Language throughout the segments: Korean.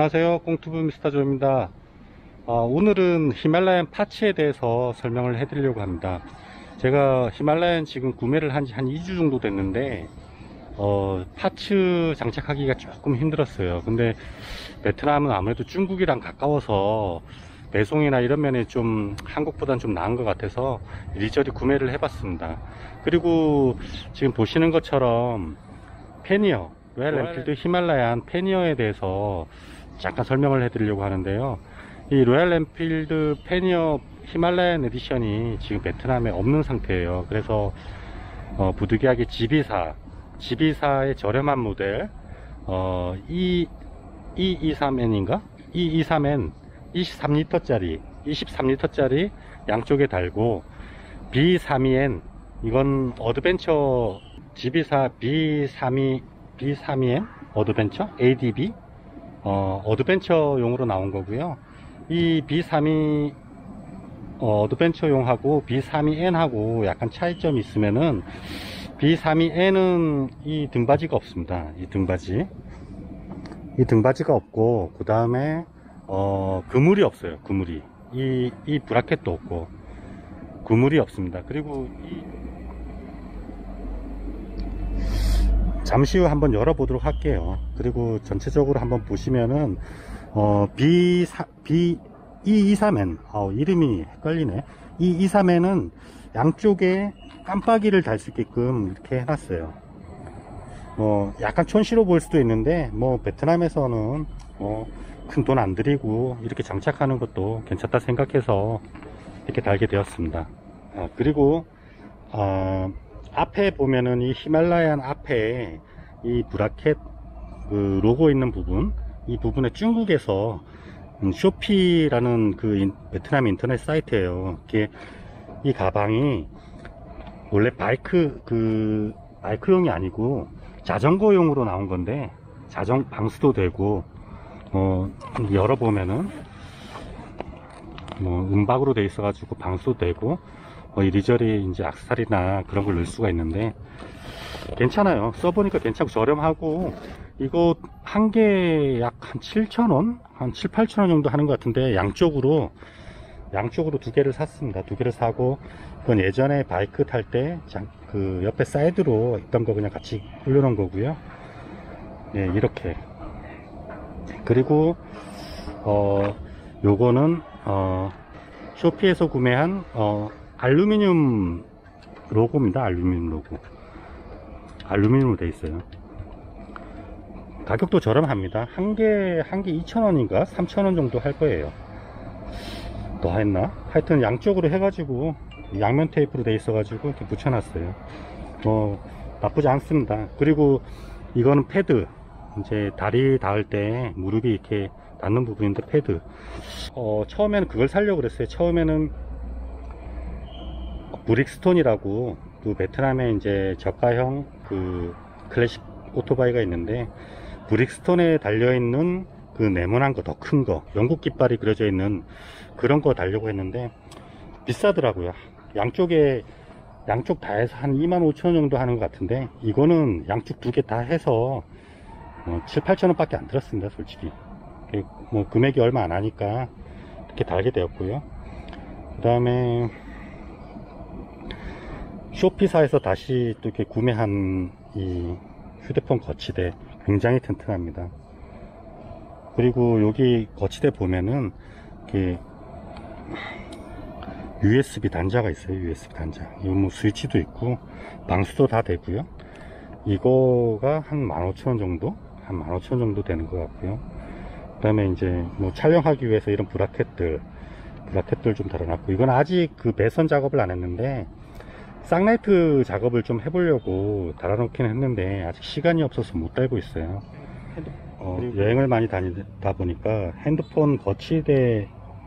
안녕하세요, 꽁투브 미스터조입니다. 오늘은 히말라얀 파츠에 대해서 설명을 해드리려고 합니다. 제가 히말라얀 지금 구매를 한 지 한 2주 정도 됐는데 파츠 장착하기가 조금 힘들었어요. 근데 베트남은 아무래도 중국이랑 가까워서 배송이나 이런 면에 좀 한국보다는 좀 나은 것 같아서 이리저리 구매를 해봤습니다. 그리고 지금 보시는 것처럼 패니어, 로얄 엔필드 히말라얀 패니어에 대해서 잠깐 설명을 해드리려고 하는데요. 이 로얄 엔필드 패니어 히말라얀 에디션이 지금 베트남에 없는 상태예요. 그래서 부득이하게 지비사의 저렴한 모델 E23N인가? E23N 23리터짜리 양쪽에 달고 B32N, 이건 어드벤처 지비사 B32N 어드벤처 ADB 어드벤처용으로 나온 거고요. 이 B32 어드벤처용하고 B32N하고 약간 차이점이 있으면은 B32N은 이 등받이가 없습니다. 이 등받이가 없고, 그 다음에 그물이 없어요. 그물이 이 브라켓도 없고 그물이 없습니다. 그리고 잠시 후 한번 열어보도록 할게요. 그리고 전체적으로 한번 보시면은 E23N 이름이 헷갈리네. E23N은 양쪽에 깜빡이를 달 수 있게끔 이렇게 해놨어요. 약간 촌스러워 보일 수도 있는데 베트남에서는 큰 돈 안 들이고 이렇게 장착하는 것도 괜찮다 생각해서 이렇게 달게 되었습니다. 그리고 앞에 보면은 이 히말라얀 앞에 이 브라켓 그 로고 있는 부분, 이 부분에 중국에서 쇼피라는 그 베트남 인터넷 사이트예요. 이 가방이 원래 바이크용이 아니고 자전거용으로 나온 건데, 방수도 되고 열어보면은 은박으로 돼 있어 가지고 방수도 되고 이리저리 이제 액세서리나 그런 걸 넣을 수가 있는데 괜찮아요. 써보니까 괜찮고 저렴하고, 이거 한 개 약 한 7,000원? 한 7, 8,000원 정도 하는 것 같은데, 양쪽으로 두 개를 샀습니다. 두 개를 사고, 그건 예전에 바이크 탈 때 그 옆에 사이드로 있던 거 그냥 같이 올려놓은 거고요. 예, 이렇게. 그리고 요거는 쇼피에서 구매한 알루미늄 로고입니다. 알루미늄 로고. 알루미늄으로 되어 있어요. 가격도 저렴합니다. 한 개 2,000원인가 3,000원 정도 할 거예요. 더 했나? 하여튼 양쪽으로 해가지고 양면 테이프로 되어 있어 가지고 이렇게 붙여놨어요. 나쁘지 않습니다. 그리고 이거는 패드, 이제 다리 닿을 때 무릎이 이렇게 닿는 부분인데 패드. 처음에는 그걸 사려고 그랬어요. 처음에는 브릭스톤이라고 그 베트남에 이제 저가형 그 클래식 오토바이가 있는데, 브릭스톤에 달려있는 그 네모난 거, 더 큰 거, 영국 깃발이 그려져 있는 그런 거 달려고 했는데 비싸더라고요. 양쪽 다 해서 한 25,000원 정도 하는 것 같은데, 이거는 양쪽 두 개 다 해서 7, 8,000원 밖에 안 들었습니다. 솔직히 금액이 얼마 안 하니까 이렇게 달게 되었고요. 그 다음에 쇼피사에서 다시 또 이렇게 구매한 이 휴대폰 거치대, 굉장히 튼튼합니다. 그리고 여기 거치대 보면은 이렇게 USB 단자가 있어요. USB 단자. 이거 스위치도 있고 방수도 다 되고요. 이거가 한 15,000원 정도? 한 15,000원 정도 되는 것 같고요. 그 다음에 이제 촬영하기 위해서 이런 브라켓들 좀 달아놨고, 이건 아직 그 배선 작업을 안 했는데 쌍라이트 작업을 좀 해보려고 달아놓긴 했는데 아직 시간이 없어서 못 달고 있어요. 여행을 많이 다니다 보니까 핸드폰 거치대도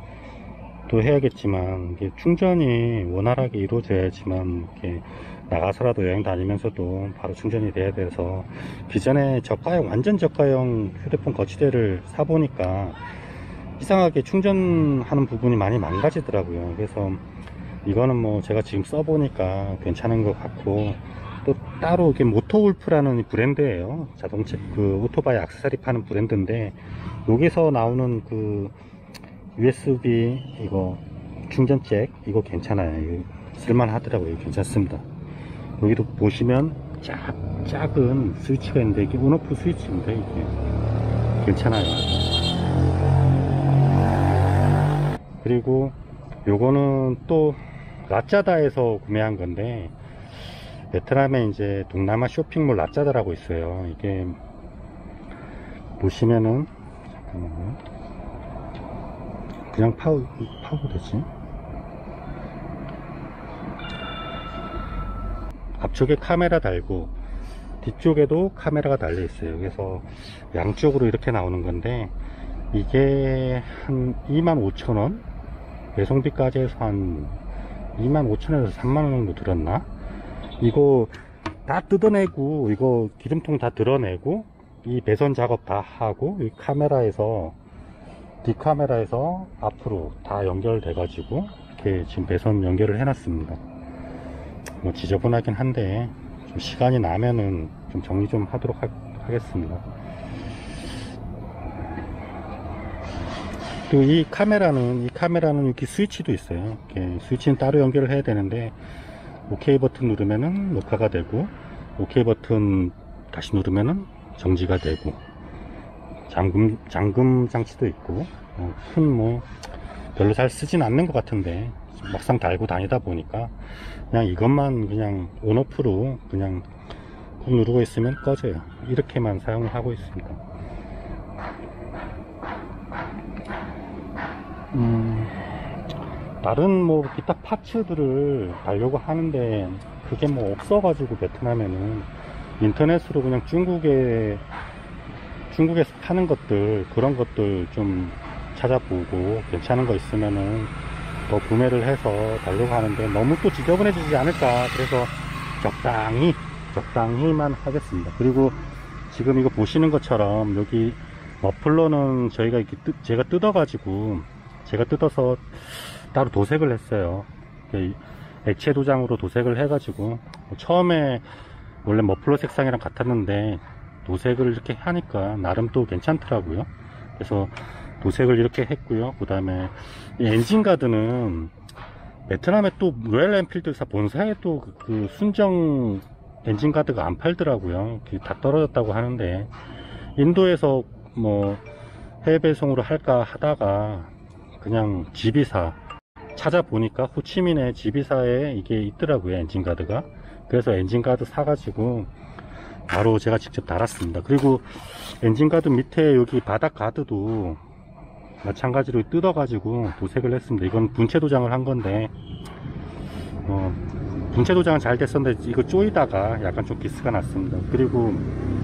해야겠지만, 이게 충전이 원활하게 이루어져야지만 이렇게 나가서라도 여행 다니면서도 바로 충전이 돼야 돼서, 기존에 완전 저가형 휴대폰 거치대를 사보니까 이상하게 충전하는 부분이 많이 망가지더라고요. 그래서 이거는 제가 지금 써보니까 괜찮은 것 같고, 또 따로 이게 모토울프라는 브랜드예요. 자동차 그 오토바이 액세서리 파는 브랜드인데, 여기서 나오는 그 USB 이거 충전잭 이거 괜찮아요. 이거 쓸만하더라고요. 괜찮습니다. 여기도 보시면 작은 스위치가 있는데, 이게 온오프 스위치인데 이게 괜찮아요. 그리고 요거는 또 라짜다에서 구매한 건데, 베트남에 이제 동남아 쇼핑몰 라짜다라고 있어요. 이게 보시면은, 잠깐만요. 그냥 파도 되지. 앞쪽에 카메라 달고 뒤쪽에도 카메라가 달려 있어요. 그래서 양쪽으로 이렇게 나오는 건데, 이게 한 25,000원, 배송비까지 해서 한 25,000원에서 3만원 정도 들었나? 이거 다 뜯어내고, 이거 기름통 다 드러내고, 이 배선 작업 다 하고, 이 카메라에서, 뒷카메라에서 앞으로 다 연결돼 가지고 이렇게 지금 배선 연결을 해 놨습니다. 뭐 지저분하긴 한데, 좀 시간이 나면은 좀 정리 좀 하도록 하겠습니다. 그리고 이 카메라는 이렇게 스위치도 있어요. 이렇게 스위치는 따로 연결을 해야 되는데, OK 버튼 누르면은 녹화가 되고, OK 버튼 다시 누르면은 정지가 되고, 잠금 장치도 있고, 큰 별로 잘 쓰진 않는 것 같은데, 막상 달고 다니다 보니까 그냥 이것만 그냥 온오프로 그냥 꾹 누르고 있으면 꺼져요. 이렇게만 사용을 하고 있습니다. 다른 뭐 기타 파츠들을 달려고 하는데, 그게 뭐 없어가지고 베트남에는 인터넷으로 그냥 중국에서 파는 것들, 그런 것들 좀 찾아보고 괜찮은 거 있으면은 더 구매를 해서 달려고 하는데, 너무 또 지저분해지지 않을까, 그래서 적당히만 하겠습니다. 그리고 지금 이거 보시는 것처럼 여기 머플러는 제가 뜯어서 따로 도색을 했어요. 액체 도장으로 도색을 해가지고, 처음에 원래 머플러 색상이랑 같았는데 도색을 이렇게 하니까 나름 또 괜찮더라고요. 그래서 도색을 이렇게 했고요. 그 다음에 이 엔진 가드는 베트남에 또 로얄 엔필드사 본사에 또 그 순정 엔진 가드가 안 팔더라고요. 다 떨어졌다고 하는데, 인도에서 뭐 해외 배송으로 할까 하다가 그냥 지비사 찾아보니까 호치민의 지비사에 이게 있더라고요, 엔진 가드가. 그래서 엔진 가드 사가지고 바로 제가 직접 달았습니다. 그리고 엔진 가드 밑에 여기 바닥 가드도 마찬가지로 뜯어가지고 도색을 했습니다. 이건 분체 도장을 한 건데, 분체 도장은 잘 됐었는데 이거 쪼이다가 약간 좀 기스가 났습니다. 그리고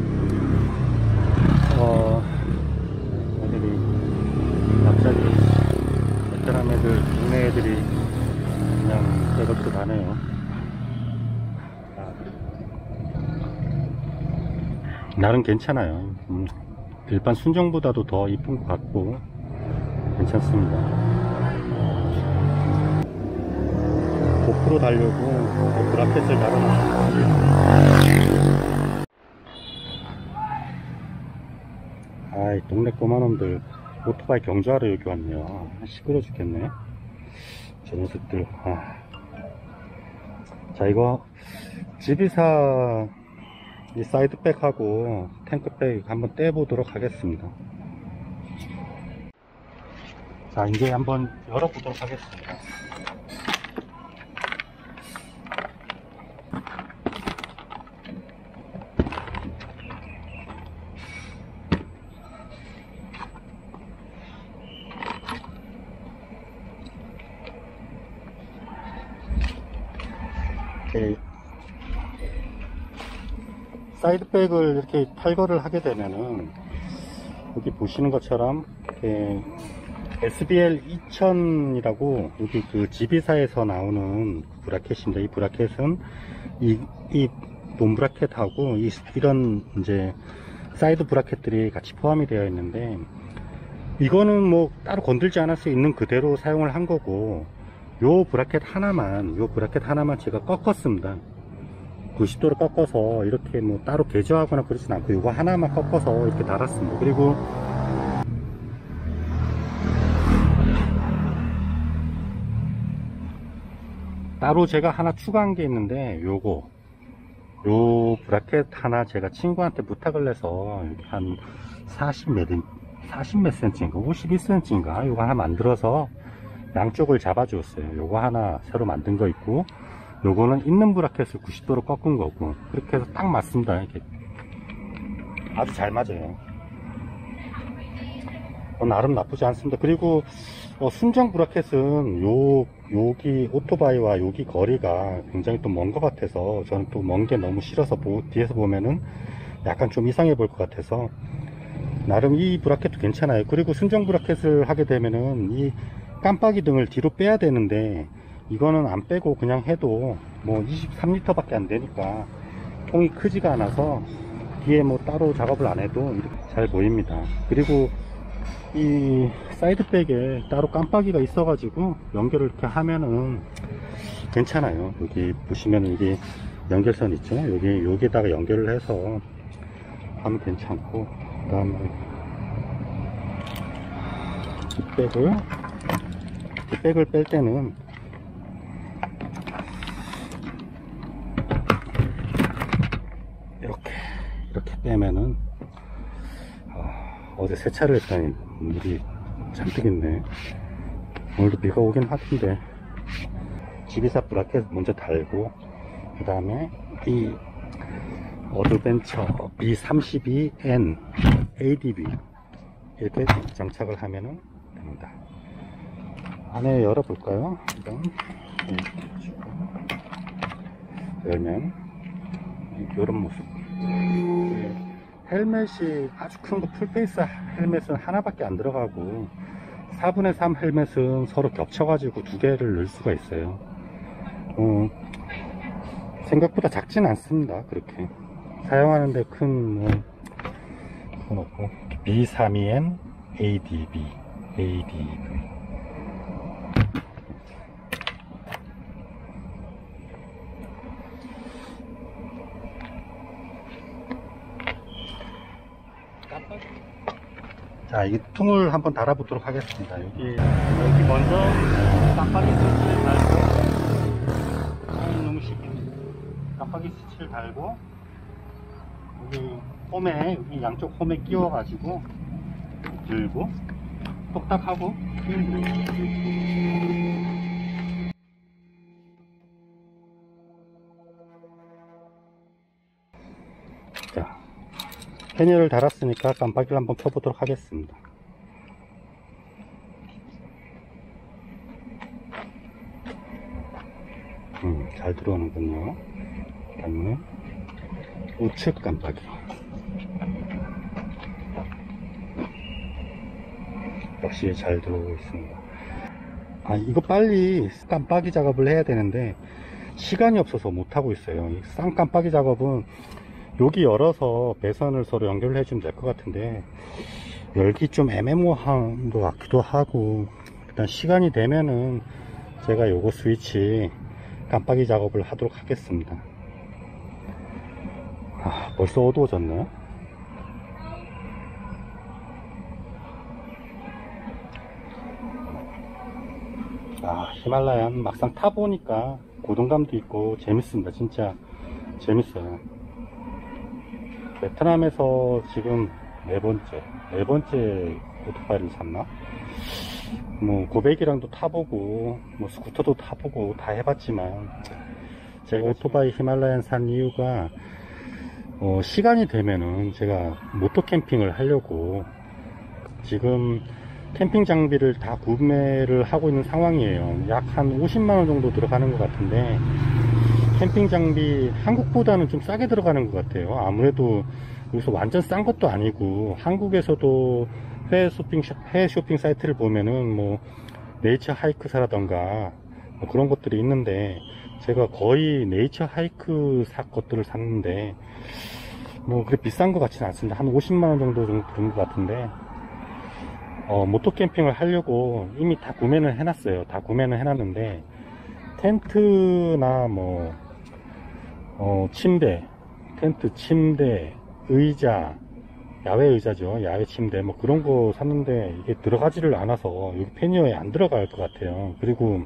애들이 갑자기 베트남 애들, 국내 애들이 그냥 빼놓고 다네요. 나름 괜찮아요. 일반 순정보다도 더 이쁜 것 같고 괜찮습니다. 고프로 달려고 브라켓을 달아놨습니다. 아이, 동네 꼬마놈들 오토바이 경주하러 여기 왔네요. 시끄러워 죽겠네, 저 녀석들. 자, 이거 지비사 이 사이드백하고 탱크백 한번 떼보도록 하겠습니다. 자, 이제 한번 열어보도록 하겠습니다. 사이드백을 이렇게 탈거를 하게 되면은, 여기 보시는 것처럼 SBL 2000이라고 여기 그 지비사에서 나오는 브라켓입니다. 이 브라켓은 이 본 브라켓하고 이런 이제 사이드 브라켓들이 같이 포함이 되어 있는데, 이거는 뭐 따로 건들지 않았어요. 있는 그대로 사용을 한 거고, 요 브라켓 하나만 제가 꺾었습니다. 90도로 꺾어서 이렇게 뭐 따로 개조하거나 그러진 않고 이거 하나만 꺾어서 이렇게 달았습니다. 그리고 따로 제가 하나 추가한 게 있는데, 요 브라켓 하나 제가 친구한테 부탁을 해서 한 40 몇 cm인가 51cm인가 요거 하나 만들어서 양쪽을 잡아주었어요. 요거 하나 새로 만든 거 있고, 요거는 있는 브라켓을 90도로 꺾은 거고, 그렇게 해서 딱 맞습니다. 이렇게 아주 잘 맞아요. 나름 나쁘지 않습니다. 그리고 순정 브라켓은 여기 오토바이와 여기 거리가 굉장히 또 먼 것 같아서, 저는 또 먼 게 너무 싫어서 뒤에서 보면은 약간 좀 이상해 보일 것 같아서 나름 이 브라켓도 괜찮아요. 그리고 순정 브라켓을 하게 되면은 이 깜빡이 등을 뒤로 빼야 되는데, 이거는 안 빼고 그냥 해도 뭐 23L 밖에 안 되니까 통이 크지가 않아서 뒤에 뭐 따로 작업을 안 해도 이렇게 잘 보입니다. 그리고 이 사이드백에 따로 깜빡이가 있어 가지고 연결을 이렇게 하면은 괜찮아요. 여기 보시면 이게 연결선 있죠. 여기에다가 연결을 해서 하면 괜찮고, 그 다음에 뒷백을 뺄 때는 이렇게 빼면은, 어제 세차를 했더니 물이 잔뜩 있네. 오늘도 비가 오긴 하던데. 지비사 브라켓 먼저 달고, 그 다음에 이 어드벤처 B32N ADB 이렇게 장착을 하면은 됩니다. 안에 열어볼까요? 일단 열면 이런 모습. 헬멧이 아주 큰 거 풀페이스 헬멧은 하나밖에 안 들어가고, 4분의 3 헬멧은 서로 겹쳐가지고 두 개를 넣을 수가 있어요. 생각보다 작진 않습니다. 그렇게 사용하는데 큰 그건 없고, B32N ADB 자, 이 통을 한번 달아보도록 하겠습니다. 여기 먼저 깜빡이 스위치를 달고, 너무 쉽게 깜빡이 스위치를 달고, 여기 양쪽 홈에 끼워 가지고 들고 똑딱 하고, 자, 패널을 달았으니까 깜빡이를 한번 켜보도록 하겠습니다. 잘 들어오는군요. 그 다음에 우측 깜빡이, 역시 잘 들어오고 있습니다. 이거 빨리 깜빡이 작업을 해야 되는데 시간이 없어서 못하고 있어요. 이 쌍깜빡이 작업은 여기 열어서 배선을 서로 연결을 해주면 될 것 같은데, 열기 좀 애매모호한 것 같기도 하고, 일단 시간이 되면은 제가 요거 스위치 깜빡이 작업을 하도록 하겠습니다. 벌써 어두워졌네. 히말라얀 막상 타보니까 고동감도 있고 재밌습니다. 진짜 재밌어요. 베트남에서 지금 네 번째 오토바이를 샀나? 뭐 고백이랑도 타보고 뭐 스쿠터도 타보고 다 해봤지만, 제가 오토바이 히말라얀 산 이유가 시간이 되면은 제가 모토 캠핑을 하려고 지금 캠핑 장비를 다 구매를 하고 있는 상황이에요. 약 한 50만원 정도 들어가는 것 같은데, 캠핑 장비 한국보다는 좀 싸게 들어가는 것 같아요. 아무래도 여기서 완전 싼 것도 아니고, 한국에서도 해외 쇼핑 사이트를 보면은 뭐 네이처 하이크사라던가 뭐 그런 것들이 있는데, 제가 거의 네이처 하이크 것들을 샀는데 뭐 그렇게 비싼 것 같지는 않습니다. 한 50만원 정도 드는 것 같은데, 모토 캠핑을 하려고 이미 다 구매는 해놨어요. 다 구매는 해놨는데, 텐트나 뭐 침대, 텐트, 침대, 의자, 야외 의자죠. 야외 침대 뭐 그런 거 샀는데 이게 들어가지를 않아서 여기 패니어에 안 들어갈 것 같아요. 그리고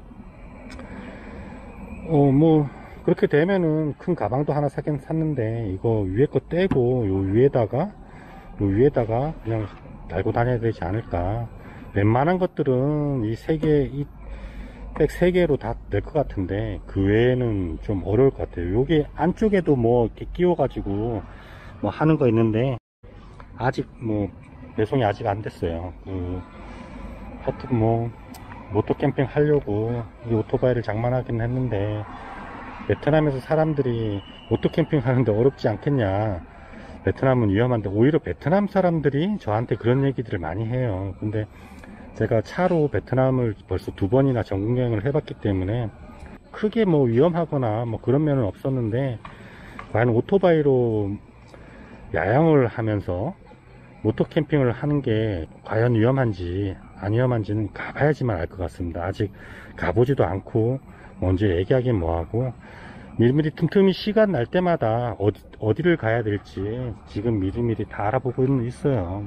뭐 그렇게 되면은 큰 가방도 하나 사긴 샀는데 이거 위에 거 떼고 요 위에다가 그냥 달고 다녀야 되지 않을까. 웬만한 것들은 이 백 3개로 다 될 것 같은데 그 외에는 좀 어려울 것 같아요. 여기 안쪽에도 뭐 이렇게 끼워 가지고 뭐 하는 거 있는데 아직 뭐 배송이 아직 안 됐어요. 하여튼 뭐 모토 캠핑 하려고 이 오토바이를 장만하긴 했는데 베트남에서 사람들이 오토 캠핑 하는데 어렵지 않겠냐, 베트남은 위험한데, 오히려 베트남 사람들이 저한테 그런 얘기들을 많이 해요. 근데 제가 차로 베트남을 벌써 2번이나 전국여행을 해봤기 때문에 크게 뭐 위험하거나 뭐 그런 면은 없었는데, 과연 오토바이로 야영을 하면서 모토 캠핑을 하는 게 과연 위험한지 안 위험한지는 가봐야지만 알 것 같습니다. 아직 가보지도 않고 먼저 얘기하긴 뭐하고, 미리미리 틈틈이 시간 날 때마다 어디를 가야 될지 지금 미리미리 다 알아보고는 있어요.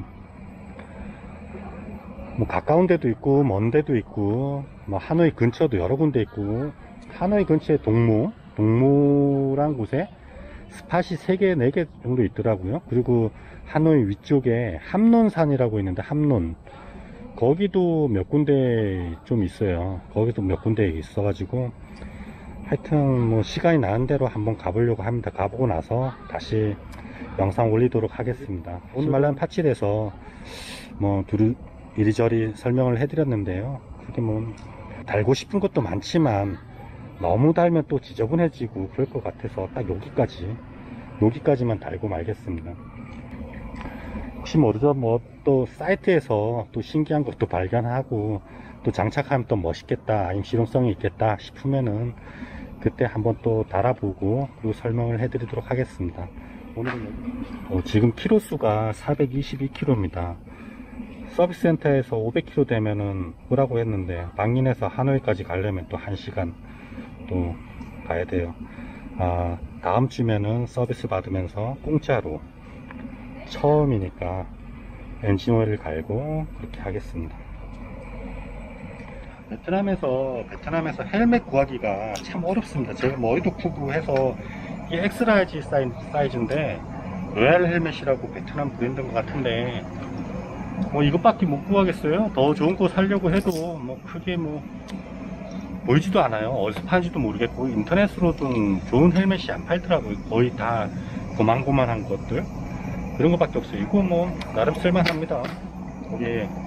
뭐 가까운 데도 있고 먼 데도 있고, 뭐 하노이 근처도 여러 군데 있고, 하노이 근처에 동무란 곳에 스팟이 3개 4개 정도 있더라고요. 그리고 하노이 위쪽에 함논산이라고 있는데, 함논 거기도 몇 군데 좀 있어요. 거기도 몇 군데 있어가지고 하여튼 뭐 시간이 나는 대로 한번 가보려고 합니다. 가보고 나서 다시 영상 올리도록 하겠습니다. 히말라야 파치에서 뭐 이리저리 설명을 해드렸는데요. 그게 뭐 달고 싶은 것도 많지만 너무 달면 또 지저분해지고 그럴 것 같아서 딱 여기까지만 달고 말겠습니다. 혹시 모르죠, 뭐 또 사이트에서 또 신기한 것도 발견하고 또 장착하면 또 멋있겠다, 아니면 실용성이 있겠다 싶으면은 그때 한번 또 달아보고 그리고 설명을 해드리도록 하겠습니다. 오늘은 지금 키로수가 422km입니다. 서비스 센터에서 500km 되면은 오라고 했는데, 방인에서 하노이까지 가려면 또 1시간 또 가야 돼요. 다음 주면은 서비스 받으면서 공짜로, 처음이니까 엔진 오일을 갈고 그렇게 하겠습니다. 베트남에서 헬멧 구하기가 참 어렵습니다. 제가 머리도 크고 해서 이게 엑스라지 사이즈인데 로얄 헬멧이라고 베트남 브랜드인 것 같은데 뭐 이것밖에 못 구하겠어요. 더 좋은 거 살려고 해도 뭐 크게 뭐 보이지도 않아요. 어디서 파는지도 모르겠고, 인터넷으로도 좋은 헬멧이 안 팔더라고요. 거의 다 고만고만한 것들, 그런 것밖에 없어요. 이거 뭐 나름 쓸만합니다. 이게